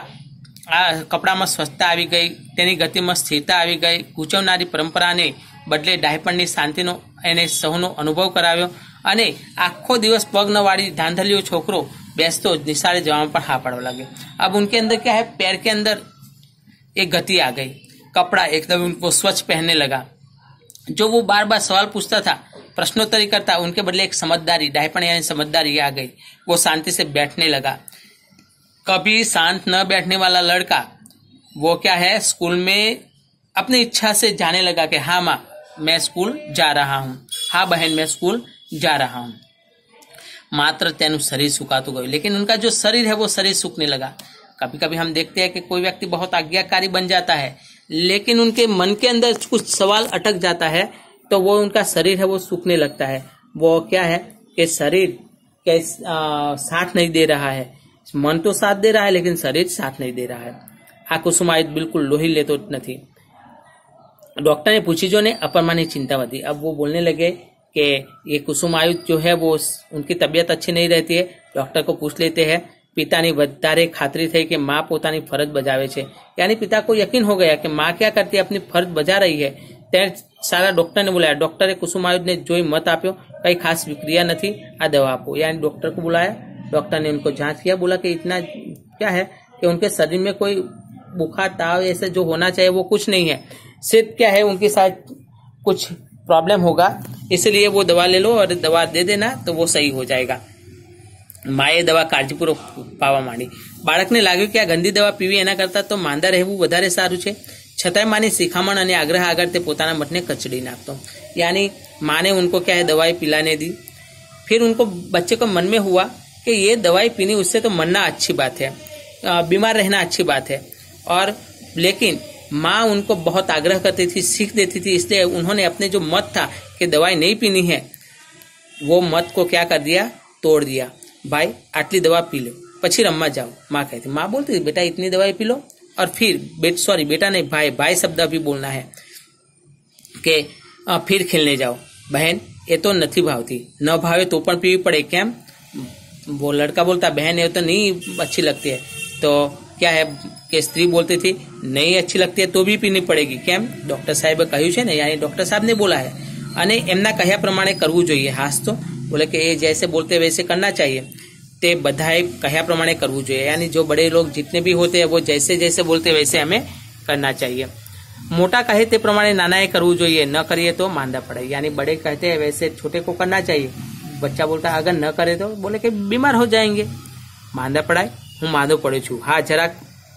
કપડામાં સ્વચ્છતા આવી ગઈ, તેની ગતિમાં સ્થિરતા આવી ગઈ। ગૂંચવનારી પરંપરાને બદલે ડાયપણની શાંતિનો એને સૌનો અનુભવ કરાવ્યો અને આખો દિવસ પગ ન વાળી ધાંધલીઓ છોકરો બેસતો જ નિશાળે જવામાં પણ હા પાડવા લાગ્યો। अब उनके अंदर क्या है, पैर के अंदर एक गति आ गई, कपड़ा एकदम उनको स्वच्छ पहनने लगा। जो वो बार बार सवाल पूछता था, प्रश्नोत्तरी करता, उनके बदले एक समझदारी, डायपण यानी समझदारी आ गई। वो शांति से बैठने लगा। कभी शांत न बैठने वाला लड़का वो क्या है, स्कूल में अपनी इच्छा से जाने लगा कि हाँ माँ मैं स्कूल जा रहा हूँ, हाँ बहन मैं स्कूल जा रहा हूँ। मात्र तेनु शरीर सुखातु गयो, लेकिन उनका जो शरीर है वो शरीर सूखने लगा। कभी कभी हम देखते हैं कि कोई व्यक्ति बहुत आज्ञाकारी बन जाता है, लेकिन उनके मन के अंदर कुछ सवाल अटक जाता है, तो वो उनका शरीर है वो सूखने लगता है। वो क्या है कि शरीर के साथ नहीं दे रहा है, मन तो साथ दे रहा है लेकिन शरीर साथ नहीं दे रहा है। आ कुसुमायुध बिल्कुल लोही लेतो नहीं। डॉक्टर ने पूछी जो ने अपरमानी चिंता वधी। अब वो बोलने लगे कि ये कुसुमायुध जो है वो उनकी तबीयत अच्छी नहीं रहती है। डॉक्टर को पूछ लेते हैं। पितानी વધારે खातरी थी कि माँ પોતાની फरज बजावे छे, यानी पिता को यकीन हो गया कि माँ क्या करती है, अपनी फर्ज बजा रही है। ત્યારે सारा डॉक्टर ने बुलाया। डॉक्टरे कुसुमायुध ने जोई मत आप्यो, कई खास विक्रिया नहीं, आ दवा आपो। यानी डॉक्टर को बुलाया। डॉक्टर ने उनको जांच किया, बोला कि इतना क्या है कि उनके शरीर में कोई बुखार ताव ऐसे जो होना चाहिए वो कुछ नहीं है, सिर्फ क्या है उनके साथ कुछ प्रॉब्लम होगा, इसलिए वो दवा ले लो और दवा दे देना तो वो सही हो जाएगा। माए दवा काळजीपूर्वक पावा માંડી। બાળકને લાગ્યું કે આ ગંદી દવા પીવી એના કરતા તો માંદા રહેવું વધારે સારું છે। છતાંય માની શિખામણ અને આગ્રહ આગળ તે પોતાના મતને કચડી નાખતો। यानी माँ ने उनको क्या है दवाई पिलाने दी। फिर उनको बच्चे को मन में हुआ कि ये दवाई पीनी उससे तो मरना अच्छी बात है, बीमार रहना अच्छी बात है। और लेकिन माँ उनको बहुत आग्रह करती थी, सीख देती थी, इसलिए उन्होंने अपने जो मत था कि दवाई नहीं पीनी है, वो मत को क्या कर दिया, तोड़ दिया। भाई आटली दवा पी लो, पछी रम्मा जाओ, माँ कहती। माँ बोलती थी बेटा इतनी दवाई पी लो, और फिर बेटा नहीं, भाई शब्द अभी बोलना है कि फिर खेलने जाओ। बहन ये तो नहीं भावती, न भावे तो पण पीवी पड़े, केम? वो लड़का बोलता बहन ये तो नहीं अच्छी लगती है, तो क्या है कि स्त्री बोलती थी नहीं अच्छी लगती है तो भी पीनी पड़ेगी, केम? डॉक्टर साहेबे કહ્યું છે ને, यानी डॉक्टर साहब ने बोला है, અને એમના કહ્યા પ્રમાણે કરવું જોઈએ। હાસ તો बोले कि ये जैसे बोलते वैसे करना चाहिए, ते बधाए कहया प्रमाणे करवू જોઈએ, यानी जो बड़े लोग जितने भी होते हैं वो जैसे जैसे बोलते वैसे हमें करना चाहिए। मोटा कहे ते प्रमाणे नानाए करवू જોઈએ, न करिए तो मांदा पड़े, यानी बड़े कहते हैं वैसे छोटे को करना चाहिए। बच्चा बोलता अगर न करे तो बोले कि बीमार हो जाएंगे, मांदा पड़ाए, हूँ मांदो पड़े छू, हाँ जरा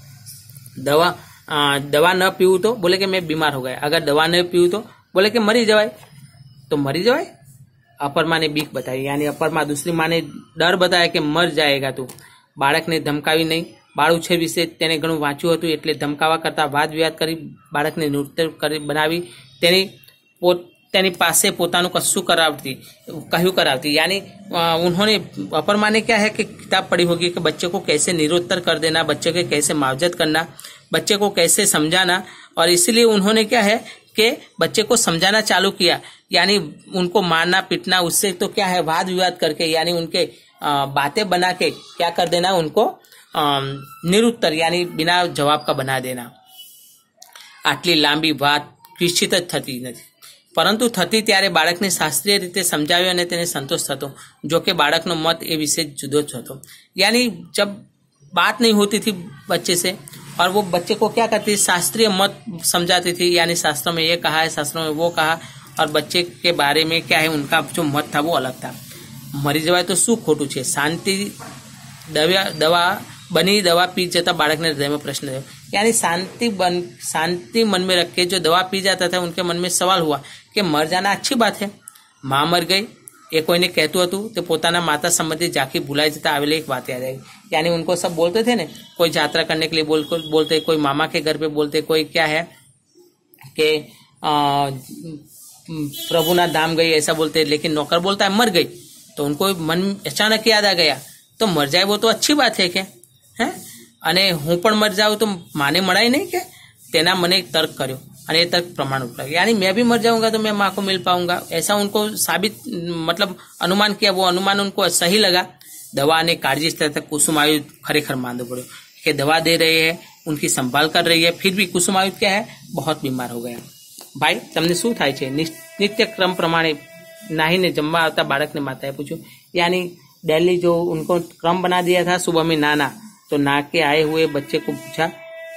दवा न पीऊँ तो बोले कि मैं बीमार हो गया, अगर दवा न पीऊँ तो बोले कि मरी जवाय, तो मरी जवाय। अपर माँ ने बीक बताई, यानी अपर माँ दूसरी माँ ने डर बताया कि मर जाएगा तू। बाळकने धमकावी नहीं, बाळ उछेर विશે તેને ઘણું વાંચ્યું હતું એટલે ધમકાવા કરતા વાદ વિવાદ કરી બાળકને નૃત્ય કરી બનાવી તેની પાસે પોતાનું કશું કરાવતી, यानी उन्होंने अपर माँ ने क्या है कि किताब पढ़ी होगी कि बच्चे को कैसे निरुत्तर कर देना, बच्चे को कैसे मावजत करना, बच्चे को कैसे समझाना, और इसीलिए उन्होंने क्या है कि बच्चे को समझाना चालू किया, यानी उनको मारना पीटना, उससे तो क्या है वाद विवाद करके, यानी उनके बातें बना के क्या कर देना, उनको निरुत्तर यानी बिना जवाब का बना देना। आटली लांबी बात निश्चित જ થતી નથી, પરંતુ થતી ત્યારે બાળકને શાસ્ત્રીય રીતે સમજાવ્યો અને તેને સંતોષ થતો, જો કે બાળકનો મત એ વિશે જુદો જ હતો। यानी जब बात नहीं होती थी बच्चे से, और वो बच्चे को क्या करती थी, शास्त्रीय मत समझाती थी, यानी शास्त्रों में ये कहा है, शास्त्रों में वो कहा, और बच्चे के बारे में क्या है उनका जो मत था वो अलग था। मरी जवाय तो શું ખોટું છે, शांति दवा बनी दवा पी जाता बालक ने हृदय में प्रश्न रहे, यानी शांति मन में रख के जो दवा पी जाता था उनके मन में सवाल हुआ कि मर जाना अच्छी बात है। माँ मर गई ये कोई कहतु हतु तो पोताना माता संबंधी जाकी भूलाई जता आवेली एक बात याद आई, यानी उनको सब बोलते थे ने, कोई यात्रा करने के लिए बोलते, कोई मामा के घर पे बोलते, कोई क्या है कि प्रभुना धाम गई ऐसा बोलते, लेकिन नौकर बोलता है मर गई, तो उनको मन अचानक याद आ गया, तो मर जाए वो तो अच्छी बात है क्या है, अने हूँ पण मर जाऊँ तो माने मराय नहीं के, तेना मने तर्क कर्यो અને એ तर्क प्रमाण उपलब्ध, यानी मैं भी मर जाऊंगा तो मैं माँ को मिल पाऊंगा, ऐसा उनको साबित मतलब अनुमान किया, वो अनुमान उनको सही लगा। दवा ने काळजी तथा कुसुमायुध खरेखर मानना पड़ो कि दवा दे रहे हैं, उनकी संभाल कर रही है, फिर भी कुसुमायुध क्या है बहुत बीमार हो गया। भाई तमने શું થાય છે, नित्य क्रम प्रमाणे नाहीने जमवा आवता बाळकने माताए पूछ्યું, यानी डेली जो उनको क्रम बना दिया था, सुबह में नाना, तो ना के आए हुए बच्चे को पूछा,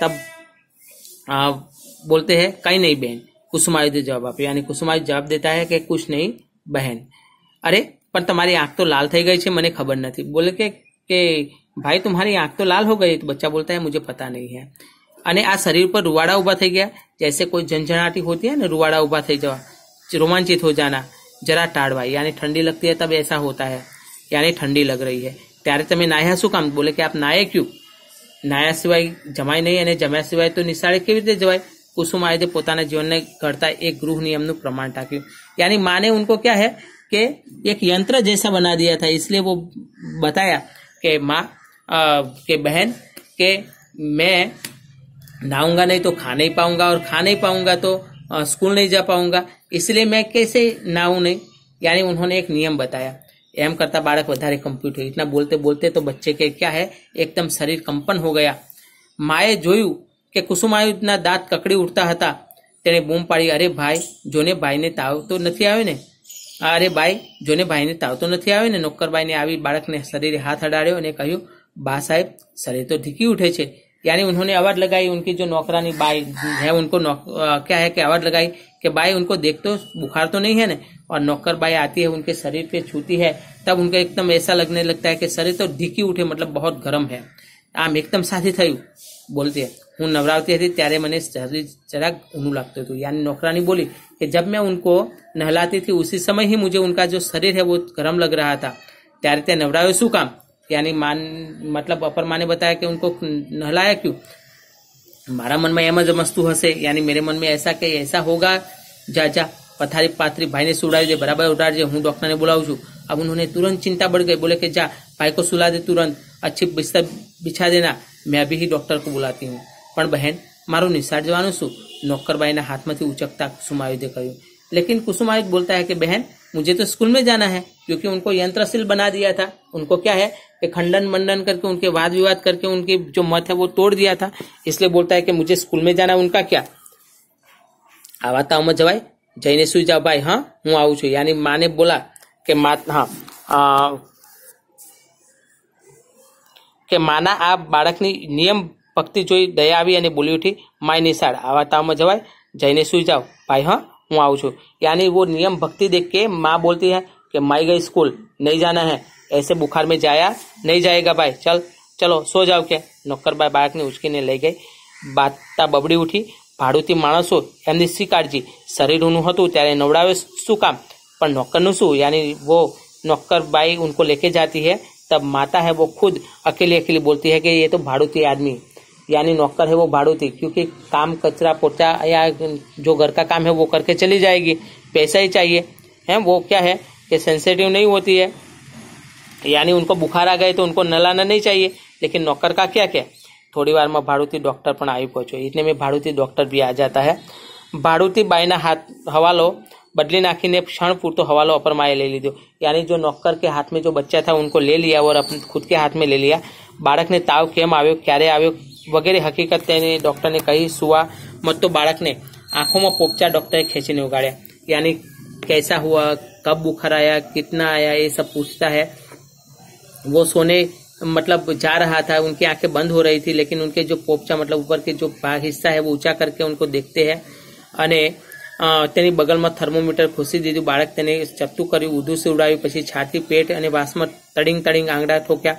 तब बोलते हैं कहीं नहीं बहन, कुसुमायुध जवाब आप, यानी कुसुमायुध जवाब देता है कि कुछ नहीं बहन। अरे पर तुम्हारी आंख तो लाल થઈ ગઈ છે, મને खबर नहीं। बोले कि भाई तुम्हारी आंख तो लाल हो गई, तो बच्चा बोलता है मुझे पता नहीं है। अने आ शरीर पर रुवाड़ा उभा થઈ गया, जैसे कोई झंझनाटी होती है ना, रुवाड़ा उभा થઈ जवा, रोमांचित हो जाना, जरा टाળવા, यानी ठंडी लगती है तब ऐसा होता है, यानी ठंडी लग रही है। ત્યારે તમે નાહ્યા શું કામ? बोले कि आप नाये क्यों? नाया सिवाय जमाय नहीं, અને જમ્યા સિવાય તો નિશાળે કેવી રીતે જવાય? कुसुमायुधे પોતાના જીવનને ઘડતા एक गृह नियमનું प्रमाण टाक्યું, यानी माँ ने उनको क्या है कि एक यंत्र जैसा बना दिया था, इसलिए वो बताया कि माँ के बहन के मैं नहाऊंगा नहीं तो खा नहीं पाऊंगा, और खा नहीं पाऊंगा तो स्कूल नहीं जा पाऊंगा, इसलिए मैं कैसे नहाऊं नहीं, यानी उन्होंने एक नियम बताया। एम करता बालक વધારે कंप्यूट हुई, इतना बोलते बोलते तो बच्चे के क्या है एकदम शरीर कंपन हो गया। माए જોયું કે કુસુમાયુધના દાંત કકડી ઉઠતા હતા, તેણે બૂમ પાડી, અરે ભાઈ જોને ભાઈને તાવ તો નથી આવ્યો ને, અરે ભાઈ જોને ભાઈને તાવ તો નથી આવ્યો ને। નોકરબાઈને આવી બાળકને શરીરે હાથ અડાડ્યો અને કહ્યું બા સાહેબ શરીર तो ઢીકી उठे छे, यानी उन्होंने आवाज लगाई, उनकी जो नौकरानी बाई है उनको क्या है कि आवाज लगाई कि बाई उनको देख तो बुखार तो नहीं है ना, और नौकर बाई आती है उनके शरीर पे छूती है, तब उनको एकदम ऐसा लगने लगता है कि शरीर तो ढीकी उठे, मतलब बहुत गर्म है। आम एकदम साथी थયું, बोलती है हूँ नवरावती थी त्यारे मने शरीर જરાક ઊનું લાગતું હતું, यानी नौकरानी बोली कि जब मैं उनको नहलाती थी उसी समय ही मुझे उनका जो शरीर है वो गर्म लग रहा था, त्यारे ते नवरावे શું કામ, यानी मतलब अपर माँ ने बताया कि उनको नहलाया क्यों। मारा मन में एम ज मस्तु हसे, यानी मेरे मन में ऐसा कि ऐसा होगा, जा जा पथारी पाथरी भाई ने सुलावी दे, बराबर उठाड़जे, हूँ डॉक्टर ने बुलाऊं छू। अब उन्होंने तुरंत चिंता बढ़ गई, बोले कि जा भाई को सुला दे, तुरंत अच्छी बिस्तर बिछा देना, मैं अभी ही डॉक्टर को बुलाती हूँ। पण बहन मारू निशाળ जवानुं छू, नौकरबाईना हाथमांथी उचकता कुसुमायुधे कह्युं। लेकिन कुसुमायुध बोलता है कि बहन मुझे तो स्कूल में जाना है, क्योंकि उनको यंत्रशील बना दिया था। उनको क्या है कि खंडन मंडन करके, उनके वाद विवाद करके उनकी जो मत है वो तोड़ दिया था, इसलिए बोलता है कि मुझे स्कूल में जाना। उनका क्या आवा तावमां जवाय, जईने सुई जाओ भाई, हाँ हूँ आऊं छुं। यानी माँ ने बोला कि કે માના આ બાળકની નિયમ ભક્તિ જોઈ દયા આવી અને બોલી ઉઠી, માય નિશાળ આવા તાવમાં જવાય, જઈને સુઈ જાઓ भाई, हाँ हूँ आऊँ छू। यानी वो नियम भक्ति देख के माँ बोलती है कि माई गई स्कूल, नहीं जाना है, ऐसे बुखार में जाया नहीं जाएगा भाई, चलो सो जाओ। क्या नौकरबाई बाळकने उचकीने લઈ ગઈ। બાતા બબડી ઉઠી, ભાડુતી માણસો એમની શી કાળજી, શરીરનું હતું ત્યારે નવડાવે શું કામ, પણ નોકરનું શું। यानी वो नौकरबाई उनको लेके जाती है, तब माता है वो खुद अकेली बोलती है कि ये तो भाड़ूती आदमी, यानी नौकर है वो भाड़ूती, क्योंकि काम कचरा पोछा या जो घर का काम है वो करके चली जाएगी, पैसा ही चाहिए है। वो क्या है कि सेंसिटिव नहीं होती है, यानी उनको बुखार आ गए तो उनको नहलाना नहीं चाहिए। लेकिन नौकर का क्या क्या, थोड़ी बार में भाड़ूती डॉक्टर पण आई पहुंचो, इतने में भाड़ूती डॉक्टर भी आ जाता है। भाड़ूती बाईना हाथ हवालो बदली नाखीने क्षण पूरतो हवालो अपर माए ले लीधो, यानी जो नौकर के हाथ में जो बच्चा था उनको ले लिया और अपने खुद के हाथ में ले लिया। बाळक ने ताव केम आव्यो, क्यारे आव्यो वगैरह हकीकत तेने डॉक्टर ने कही। सुवा मत तो बाळक ने आंखों में पोपचा डॉक्टरे खेचीने उगाड़्या, यानी कैसा हुआ, कब बुखार आया, कितना आया, ये सब पूछता है। वो सोने मतलब जा रहा था, उनकी आंखें बंद हो रही थी, लेकिन उनके जो पोपचा मतलब ऊपर के जो भाग हिस्सा है वो ऊंचा करके उनको देखते हैं। अने तेनी बगलमां थर्मोमीटर खोसी दीधुं। बाळक तेने चपटू कर्युं, ऊधું सीवડાવ્યું, પછી छाती पेट અને વાસમાં તડિંગ આંગળા ઠોક્યા,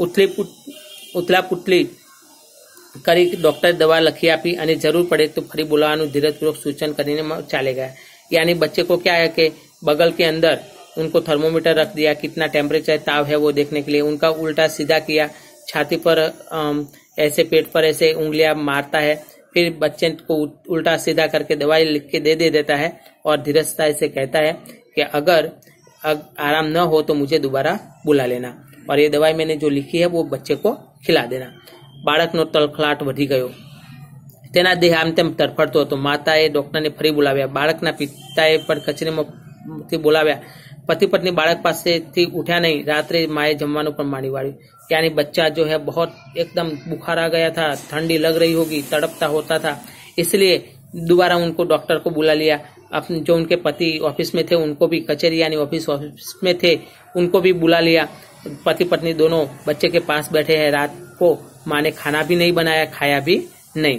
ઉથલા પુટલી કરી डॉक्टर दवा लखी आपी અને जरूर पड़े तो फरी बोलावानुं धीरजपूर्वक सूचन करीने चाले गया। यानी बच्चे को क्या है कि बगल के अंदर उनको थर्मोमीटर रख दिया, कितना टेम्परेचर ताव है वो देखने के लिए। उनका उल्टा सीधा किया, छाती पर ऐसे पेट पर ऐसे उंगलियां मारता है, फिर बच्चे को उल्टा सीधा करके दवाई लिख के दे देता है और धीरजता से कहता है कि अगर आराम न हो तो मुझे दोबारा बुला लेना, और ये दवाई मैंने जो लिखी है वो बच्चे को खिला देना। बाळकनो तलखलाट वधी गयो, तेना देह आम तेम तड़फड़तो हतो। माताए डॉक्टरने फरी बोलाव्या, बाळकना पिताए पण कचेरीमांथी बोलाव्या। पति पत्नी बाळक पासेथी उठ्या नहीं, रात्रे माए जमवानुं पण माणी वाळ्युं। यानी बच्चा जो है बहुत एकदम बुखार आ गया था, ठंडी लग रही होगी, तड़पता होता था, इसलिए दोबारा उनको डॉक्टर को बुला लिया। अपने जो उनके पति ऑफिस में थे उनको भी, कचेरी यानी ऑफिस में थे उनको भी बुला लिया। पति पत्नी दोनों बच्चे के पास बैठे हैं। रात को माँ ने खाना भी नहीं बनाया, खाया भी नहीं।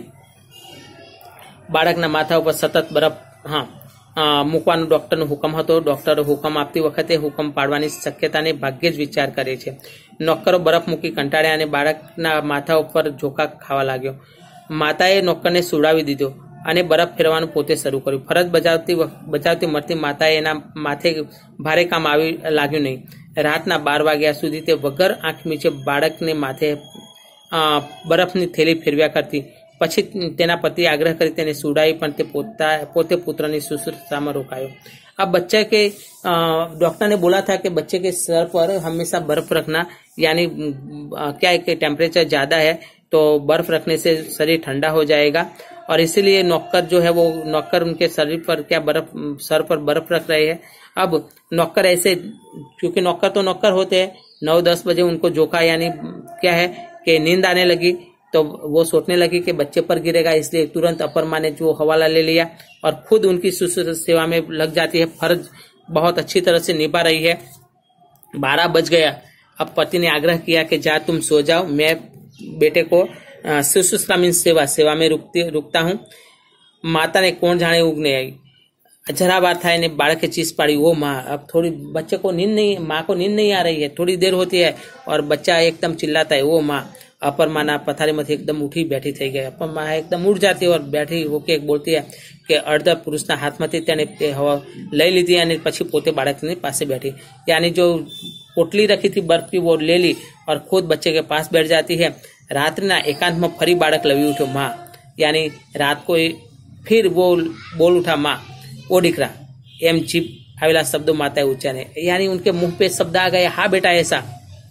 बाळकना माथा पर सतत बरफ મૂકવાનો ડોક્ટરનો હુકમ હતો। ડોક્ટરો હુકમ આપતી વખતે હુકમ પાડવાની શક્યતાને ભાગ્યે જ વિચાર કરે છે। નોકરો બરફ મૂકી કંટાળ્યા અને બાળકના માથા ઉપર ઝોકા ખાવા लाग्યો। માતાએ નોકરને સુવડાવી દીધો અને બરફ ફેરવાનું પોતે શરૂ કર્યું। ફરજ બજાવતી મળતી માતાએ એના માથે ભારે કામ આવી લાગ્યું નહીં। રાતના 12 વાગ્યા સુધી તે વગર આંખ મીચે બાળકને માથે બરફની થેલી ફેરવ્યા કરતી। પછી તેના પતિ આગ્રહ કરી તેને સુવડાવી, પણ તે પોતે પુત્રની શુશ્रूषाમાં રોકાયો। अब बच्चे के डॉक्टर ने बोला था कि बच्चे के सर पर हमेशा बर्फ रखना, यानी क्या है कि टेम्परेचर ज्यादा है तो बर्फ रखने से शरीर ठंडा हो जाएगा, और इसीलिए नौकर जो है वो नौकर उनके शरीर पर क्या सर पर बर्फ रख रहे हैं। अब नौकर ऐसे, क्योंकि नौकर तो नौकर होते हैं, 9-10 बजे उनको जोखा, यानी क्या है कि नींद आने लगी तो वो सोचने लगी कि बच्चे पर गिरेगा, इसलिए तुरंत अपर माँ ने जो हवाला ले लिया और खुद उनकी सेवा में लग जाती है। फर्ज बहुत अच्छी तरह से निभा रही है। 12 बज गया। अब पति ने आग्रह किया कि जा तुम सो जाओ, मैं बेटे को शुश्रूषा मीन्स सेवा में रुकता हूँ। माता ने कोण जाने उगने आई। जरा बार था ने बाळके चीज पाड़ी, वो माँ अब थोड़ी बच्चे को नींद नहीं, माँ को नींद नहीं आ रही है, थोड़ी देर होती है और बच्चा एकदम चिल्लाता है, वो माँ। अपर माना पथारी में एकदम उठी बैठी थी गई। अपर माँ एकदम उठ जाती है और बैठी होके बोलती है कि अर्धा पुरुषना हाथमांथी तेने हवा लई लीधी અને પછી પોતે બાળકની પાસે बैठी, यानी जो पोटली रखी थी बर्फ की वो ले ली और खुद बच्चे के पास बैठ जाती है। रात्रिना एकांत में फरी बाળક लवी उठ्यो माँ, यानी रात को फिर वो बोल उठा माँ ओ दीकरा, एम जीभ आवेला शब्दों माताए उच्चारे, यानी उनके मुंह पे शब्द आ गए हाँ बेटा ऐसा,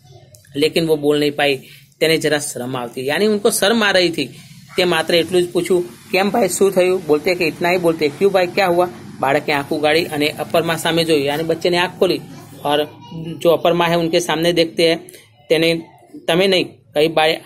लेकिन वो बोल नहीं पाई। तेने जरा शर्म आवती, यानी उनको शर्म आ रही थी। ते मात्र એટલું જ પૂછ્યું કેમ ભાઈ શું થયું? बोलते कि इतना ही बोलते क्यों भाई क्या हुआ? बाળકે आंख उगाड़ी અને અપર માં સામે જોઈ, यानी बच्चे ने आंख खोली और जो अपर माँ है उनके सामने देखते हैं। तेने तमे नहीं कई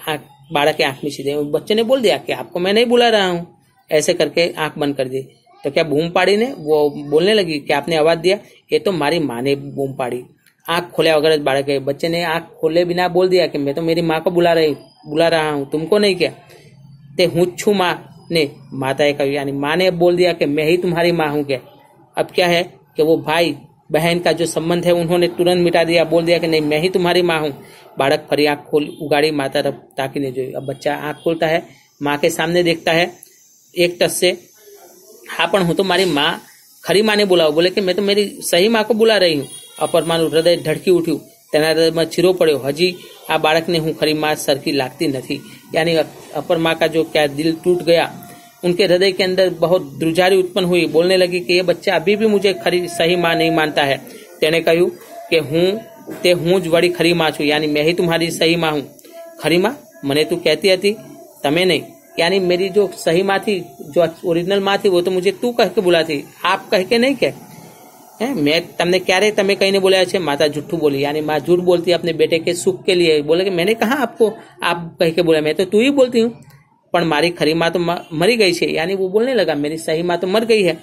बाળકે आंख मीची दे, बच्चे ने बोल दिया कि आपको मैं नहीं बुला रहा हूँ, ऐसे करके आंख बंद कर दी। तो क्या बूम पाड़ी ने वो बोलने लगी कि आपने आवाज दिया? ये तो मारी माँ ने बूम पाड़ी। आंख खोले वगैरह बाળકે, बच्चे ने आंख खोले बिना बोल दिया कि मैं तो मेरी माँ को बुला रहा हूँ, तुमको नहीं क्या? ते हूँ छू माँ ने माताए कहा, यानी माँ ने बोल दिया कि मैं ही तुम्हारी माँ हूँ क्या? अब क्या है कि वो भाई बहन का जो संबंध है उन्होंने तुरंत मिटा दिया, बोल दिया कि नहीं मैं ही तुम्हारी माँ हूँ। बाળક फरी आंख खोल उगाड़ी माता तरफ ताकीने जोई। अब बच्चा आंख खोलता है, माँ के सामने देखता है एक टस से, हाँ पण हूँ तो मारी माँ खरी माँ ने बुलाओ, बोले कि मैं तो मेरी सही माँ को बुला रही हूँ। अपर माનું હૃદય ઢડકી ઉઠ્યું, તેના હૃદયમાં ચીરો પડ્યો, હજી આ બાળકને હું ખરી माँ સરખી लागती નથી, यानी अपर माँ का जो क्या दिल टूट गया। उनके हृदय के अंदर बहुत द्रुजारी उत्पन्न हुई, बोलने लगी कि ये बच्चा अभी भी मुझे खरी सही माँ नहीं मानता है। तेने કહ્યું कि હું જ वड़ी खरी माँ छू, यानी मैं ही तुम्हारी सही माँ हूँ। खरी माँ मने तू कहती थी, तमे नहीं, यानी मेरी जो सही माँ थी, जो ओरिजिनल माँ थी, वो तो मुझे तू कह के बुलाती, आप कह के नहीं कह। मैं तमने क्यारे तमे कहीं ने बोला छे? माता झूठू बोली, यानी माँ झूठ बोलती है अपने बेटे के सुख के लिए। बोले कि मैंने कहा आपको आप कह के बोला, मैं तो तू ही बोलती हूँ, पर मारी खरी माँ तो मरी गई है, यानी वो बोलने लगा मेरी सही माँ तो मर गई है।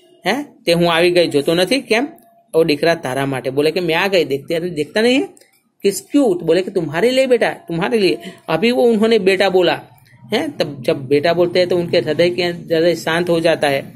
ते हूँ આવી गई જોતો નથી કેમ? और દીકરા तारा माटे, बोले कि मैं आ गई, देखता नहीं है किस क्यों? तो बोले कि तुम्हारे लिए बेटा, तुम्हारे लिए। अभी वो उन्होंने बेटा बोला है, तब जब बेटा बोलते हैं तो उनके हृदय शांत हो जाता है।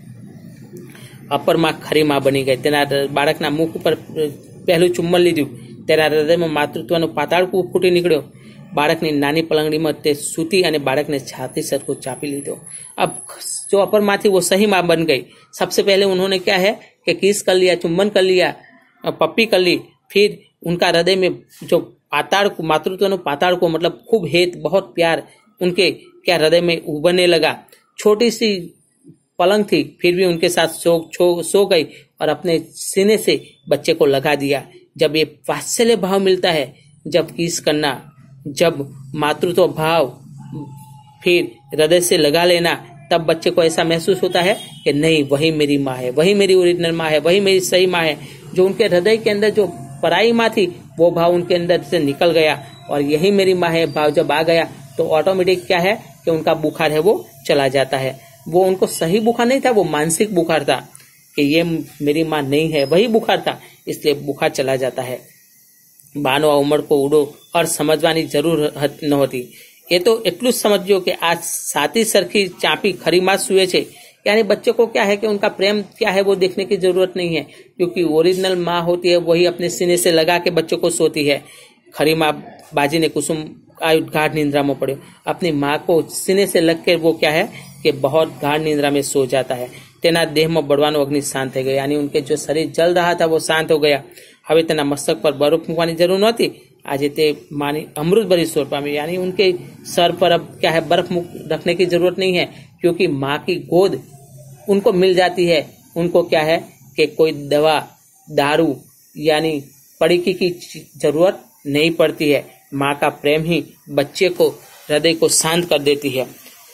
अपर माँ खरी माँ बनी गई, तेना बाળકના મુખ ઉપર પહેલું ચુંબન લીધું, તેના હૃદયમાં માતૃત્વનો પાતાળ ફૂટી નીકળ્યો। બાળકની નાની પલંગડીમાં તે સૂતી અને બાળકને છાતી સરખો ચાપી લીધો। अब जो अपर माँ थी वो सही माँ बन गई। सबसे पहले उन्होंने क्या है कि किस कर लिया, चुंबन कर लिया, पप्पी कर ली, फिर उनका हृदय में जो पाताड़ को, मातृत्व पाताड़ को मतलब खूब हेत, बहुत प्यार उनके क्या हृदय में उभरने लगा। छोटी सी पलंग थी फिर भी उनके साथ सो गई और अपने सीने से बच्चे को लगा दिया। जब ये वात्सल्य भाव मिलता है, जब किस करना, जब मातृत्व भाव फिर हृदय से लगा लेना, तब बच्चे को ऐसा महसूस होता है कि नहीं वही मेरी माँ है, वही मेरी ओरिजिनल माँ है, वही मेरी सही माँ है। जो उनके हृदय के अंदर जो पराई माँ थी वो भाव उनके अंदर से निकल गया और यही मेरी माँ है भाव जब आ गया तो ऑटोमेटिक क्या है कि उनका बुखार है वो चला जाता है। वो उनको सही बुखार नहीं था, वो मानसिक बुखार था कि ये मेरी माँ नहीं है, वही बुखार था, इसलिए बुखार चला जाता है। बानो उमर को उड़ो और समझवानी जरूरत नहोती। ये तो એટલું જ समझो कि आज साथी सरखी चापी खरी माँ सुए छे, यानी बच्चे को क्या है कि उनका प्रेम क्या है वो देखने की जरूरत नहीं है, क्योंकि ओरिजिनल माँ होती है वही अपने सीने से लगा के बच्चों को सोती है। खरी माँ बाजी ने कुसुम आयु गाढ़ निंद्रा में पड़े, अपनी माँ को सीने से लग के वो क्या है कि बहुत गाढ़ निंद्रा में सो जाता है। तेना देह में बળવાનો अग्नि शांत થઈ ગયો, यानी उनके जो शरीर जल रहा था वो शांत हो गया। હવે તેના મસ્તક પર બરફ મૂકવાની જરૂર નહોતી, આજે તે માની અમૃત ભરી સ્વર પામી, यानी उनके सर पर अब क्या है बर्फ रखने की जरूरत नहीं है, क्योंकि माँ की गोद उनको मिल जाती है। उनको क्या है कि कोई दवा दारू यानी पड़ीकी की जरूरत नहीं पड़ती है। माँ का प्रेम ही बच्चे को हृदय को शांत कर देती है।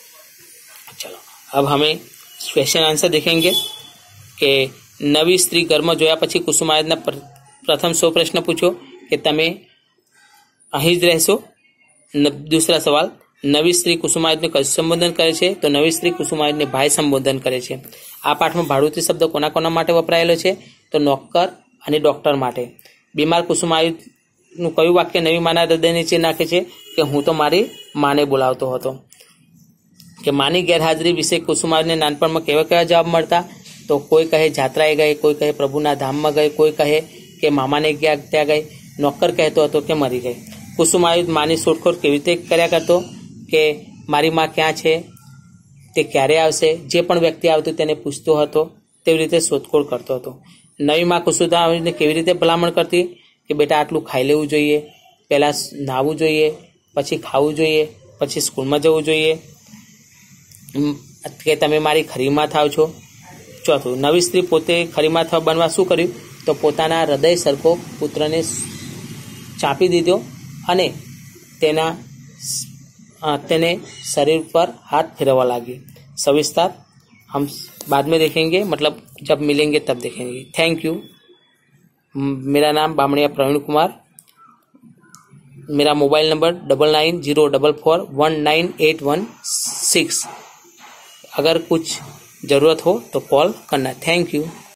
चलो अब हमें क्वेश्चन आंसर देखेंगे कि नवी स्त्री घરમાં જોયા પછી કુસુમાયતના પ્રથમ 100 પ્રશ્ન પૂછો કે તમે અહીં જ રહેશો। दूसरा सवाल, नवी स्त्री कुसुमायतને કયું સંબોધન કરે છે? તો નવી સ્ત્રી કુસુમાયતને ભાઈ સંબોધન કરે છે। આ પાઠમાં ભાડુતી શબ્દ કોના કોના માટે વપરાયેલો છે? તો નોકર અને ડોક્ટર માટે। બીમાર કુસુમાયતનું કયું વાક્ય નવી માના હૃદય નીચે નાખે છે કે હું તો મારી માને બોલાવતો હતો। કે માની ગેરહાજરી વિશે કુસુમાયતને નાનપણમાં કેવા કેવા જવાબ મળતા? तो कोई कहे जात्राए गए, कोई कहे प्रभुना धाम में गए, कोई कहे कि मामा ने त्या गए, नौकर कहतो હતો કે મરી ગઈ। કુસુમાયુધ માની શોધખોળ કેવી રીતે કર્યા કરતો કે મારી માં ક્યાં છે, તે ક્યારે આવશે, જે પણ વ્યક્તિ આવતું તેને પૂછતો હતો, તેવી રીતે શોધખોળ કરતો હતો। નવી માં કુસુમાયુધને કેવી રીતે ભલામણ કરતી કે બેટા આટલું ખાઈ લેવું જોઈએ, પહેલા નાહવું જોઈએ, પછી ખાવું જોઈએ, પછી સ્કૂલમાં જવું જોઈએ કે તમે મારી ખરીમાં થાવ છો. ચોથું, નવી સ્ત્રી પોતે ખરીમાં બનવા શું કર્યું? તો પોતાના હૃદય સરખો પુત્રને ચાંપી દીધો અને તેને शरीर पर हाथ फिरवा लगी. सविस्तार हम बाद में देखेंगे, मतलब जब मिलेंगे तब देखेंगे. Thank you. मेरा नाम बामणिया प्रवीण कुमार. मेरा मोबाइल नंबर 9904419816. अगर कुछ जरूरत हो तो कॉल करना. Thank you.